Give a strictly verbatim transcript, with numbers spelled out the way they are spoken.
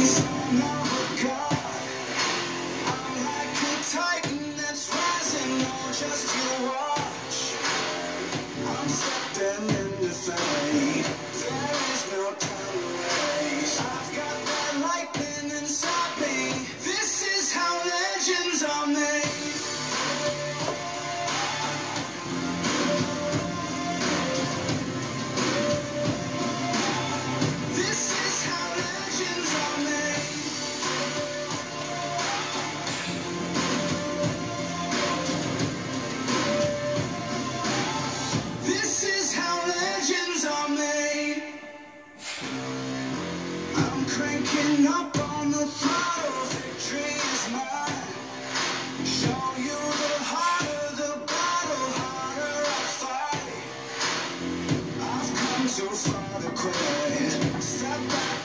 son of a god. I'm like a titan that's rising, oh, just you watch. I'm stepping into fate. There is no time to waste. I've got that lightning inside me. This is how legends are made. Cranking up on the throttle, victory is mine. Show you the harder the battle, harder I fight. I've come too far to quit. Step back.